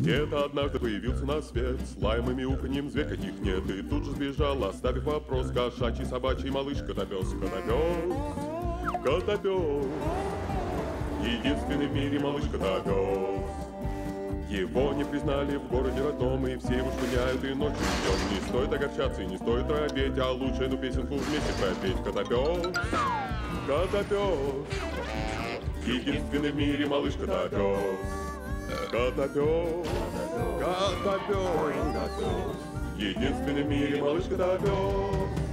Где-то однажды появился на свет, с лаем и мяуканьем зверь каких нет, и тут же сбежал, оставив вопрос: кошачий, собачий малыш Котопес. Котопес, Котопес, единственный в мире малыш Котопес. Его не признали в городе родном, и все его шпыняют и ночью и днем. Не стоит огорчаться и не стоит робеть, а лучше эту песенку вместе пропеть. Котопес, Котопес, единственный в мире малыш Котопес. Котопес, Котопес, единственный в мире малыш Котопес.